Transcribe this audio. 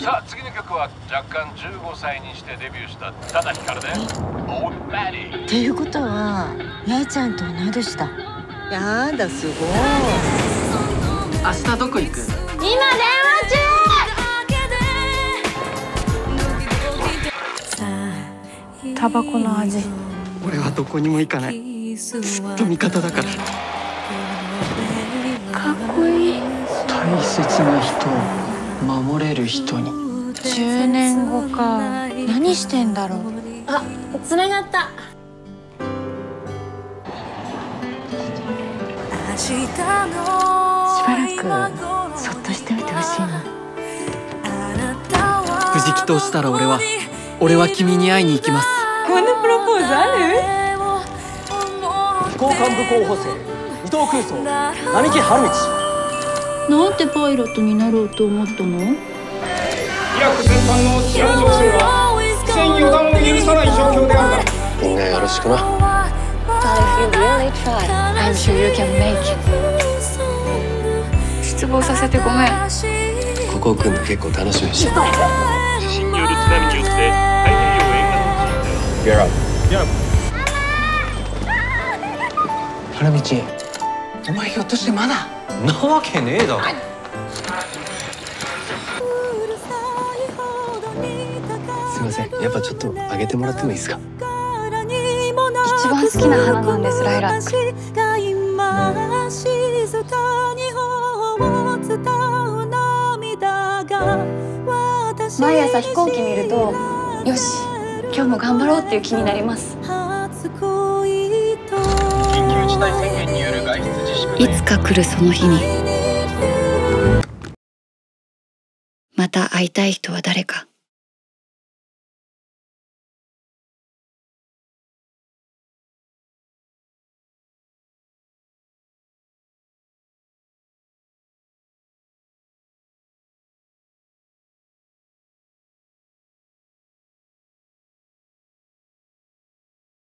さあ次の曲は若干15歳にしてデビューしたただヒカルでオールマリー。 っていうことは姉ちゃんと同い年だ。やだ、すごい。 明日どこ行く？ 今電話中。タバコの味。 俺はどこにも行かない。ずっと味方だから。 かっこいい。 大切な人を守れる人に。 10年後か。何してんだろう。あ、繋がった。しばらくそっとしておいてほしいな。 無事帰島したら俺は君に会いに行きます。 こんなプロポーズある？ 飛行幹部候補生伊藤空想並木春道。 なんてパイロットになろうと思ったの？ イラク全般の治安情勢は危険予断を許さない状況であるからみんなよろしくな。 I'm sure you can make it. 失望させてごめん。 ここを来るの結構楽しみにしてた。 地震による津波によって太平洋沿岸の地域では春道、お前ひょっとしてまだ？ なわけねえだろ。すいません、やっぱちょっとあげてもらってもいいですか？ 一番好きな花なんです、ライラック。毎朝飛行機見ると、よし、今日も頑張ろうっていう気になります。 緊急事態宣言による外出自粛。 いつか来るその日に、また会いたい人は誰か。